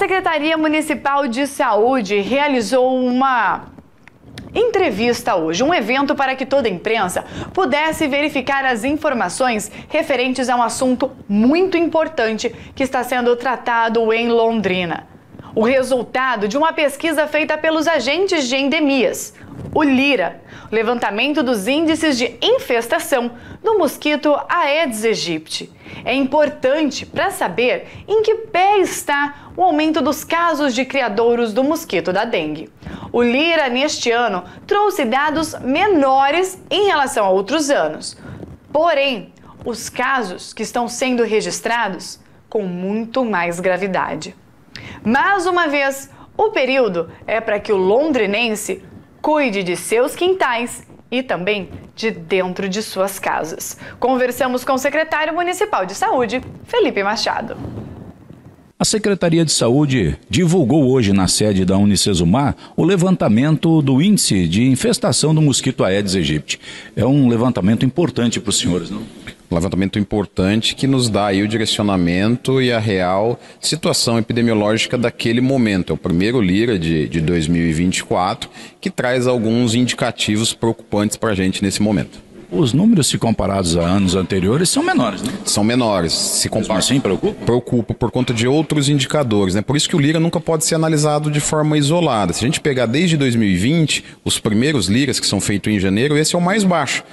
Secretaria Municipal de Saúde realizou uma entrevista hoje, um evento para que toda a imprensa pudesse verificar as informações referentes a um assunto muito importante que está sendo tratado em Londrina. O resultado de uma pesquisa feita pelos agentes de endemias, o LIRA, levantamento dos índices de infestação do mosquito Aedes aegypti. É importante para saber em que pé está o aumento dos casos de criadouros do mosquito da dengue. O LIRA, neste ano, trouxe dados menores em relação a outros anos. Porém, os casos que estão sendo registrados com muito mais gravidade. Mais uma vez, o período é para que o londrinense cuide de seus quintais e também de dentro de suas casas. Conversamos com o secretário municipal de saúde, Felipe Machado. A Secretaria de Saúde divulgou hoje na sede da Unicesumar o levantamento do índice de infestação do mosquito Aedes aegypti. É um levantamento importante para os senhores, não? Um levantamento importante que nos dá aí o direcionamento e a real situação epidemiológica daquele momento. É o primeiro LIRA de 2024 que traz alguns indicativos preocupantes para a gente nesse momento. Os números, se comparados a anos anteriores, são menores, né? São menores. Se compara... Assim, preocupa? Preocupa por conta de outros indicadores, né? Por isso que o LIRA nunca pode ser analisado de forma isolada. Se a gente pegar desde 2020, os primeiros LIRAs que são feitos em janeiro, esse é o mais baixo.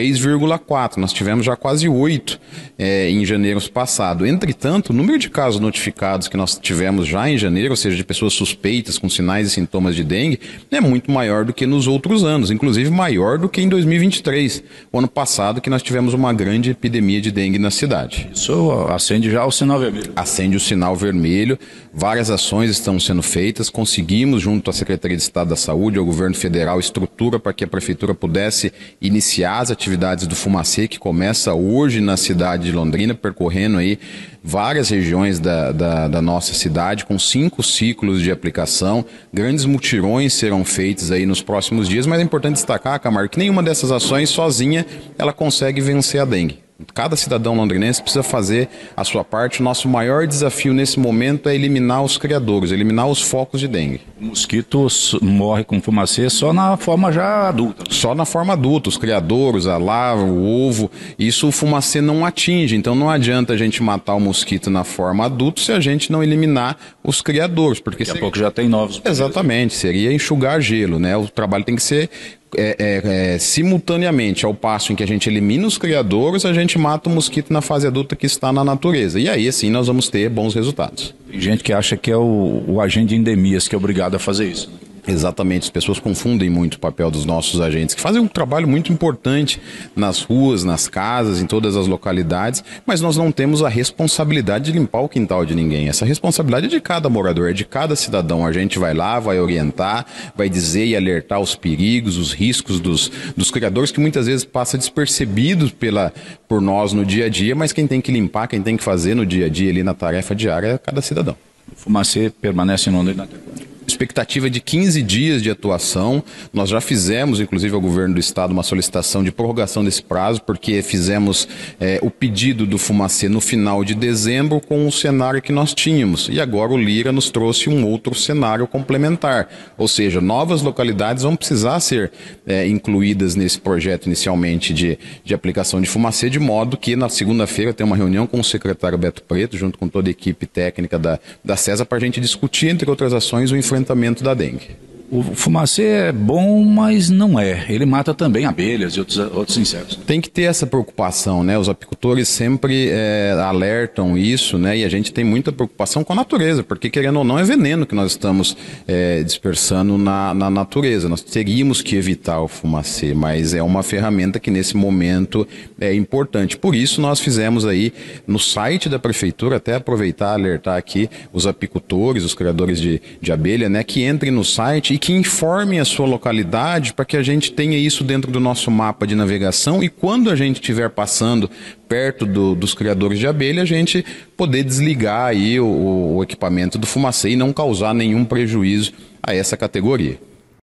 3,4. Nós tivemos já quase 8 em janeiro passado. Entretanto, o número de casos notificados que nós tivemos já em janeiro, ou seja, de pessoas suspeitas com sinais e sintomas de dengue, é muito maior do que nos outros anos, inclusive maior do que em 2023, o ano passado, que nós tivemos uma grande epidemia de dengue na cidade. Isso acende já o sinal vermelho. Acende o sinal vermelho, várias ações estão sendo feitas, conseguimos, junto à Secretaria de Estado da Saúde, ao Governo Federal, estrutura para que a Prefeitura pudesse iniciar as atividades do Fumacê, que começa hoje na cidade de Londrina, percorrendo aí várias regiões da nossa cidade, com 5 ciclos de aplicação. Grandes mutirões serão feitos aí nos próximos dias, mas é importante destacar, Camargo, que nenhuma dessas ações sozinha ela consegue vencer a dengue. Cada cidadão londrinense precisa fazer a sua parte. O nosso maior desafio nesse momento é eliminar os criadores, eliminar os focos de dengue. O mosquito morre com fumacê só na forma já adulta. Só na forma adulta, os criadores, a larva, o ovo, isso o fumacê não atinge. Então não adianta a gente matar o mosquito na forma adulta se a gente não eliminar os criadores. Porque daqui a pouco já tem novos. Exatamente, seria enxugar gelo, né? O trabalho tem que ser simultaneamente. Ao passo em que a gente elimina os criadores, a gente mata o mosquito na fase adulta que está na natureza. E aí, assim, nós vamos ter bons resultados. Tem gente que acha que é o agente de endemias que é obrigado a fazer isso. Exatamente, as pessoas confundem muito o papel dos nossos agentes, que fazem um trabalho muito importante nas ruas, nas casas, em todas as localidades, mas nós não temos a responsabilidade de limpar o quintal de ninguém. Essa responsabilidade é de cada morador, é de cada cidadão. A gente vai lá, vai orientar, vai dizer e alertar os perigos, os riscos dos criadores, que muitas vezes passa despercebidos por nós no dia a dia, mas quem tem que limpar, quem tem que fazer no dia a dia, ali na tarefa diária, é cada cidadão. O Fumacê permanece em Londrina até quando? Expectativa de 15 dias de atuação. Nós já fizemos, inclusive ao governo do estado, uma solicitação de prorrogação desse prazo, porque fizemos o pedido do Fumacê no final de dezembro com o cenário que nós tínhamos. E agora o LIRA nos trouxe um outro cenário complementar. Ou seja, novas localidades vão precisar ser incluídas nesse projeto inicialmente de aplicação de Fumacê, de modo que na segunda-feira tem uma reunião com o secretário Beto Preto, junto com toda a equipe técnica da CESA, para a gente discutir, entre outras ações, o enfrentamento da dengue. O fumacê é bom, mas não é. Ele mata também abelhas e outros insetos. Tem que ter essa preocupação, né? Os apicultores sempre alertam isso, né? E a gente tem muita preocupação com a natureza, porque querendo ou não é veneno que nós estamos dispersando na natureza. Nós teríamos que evitar o fumacê, mas é uma ferramenta que nesse momento é importante. Por isso nós fizemos aí no site da prefeitura, até aproveitar alertar aqui os apicultores, os criadores de abelha, né? Que entrem no site e que informem a sua localidade para que a gente tenha isso dentro do nosso mapa de navegação e quando a gente estiver passando perto dos criadores de abelha, a gente poder desligar aí o equipamento do fumacê e não causar nenhum prejuízo a essa categoria.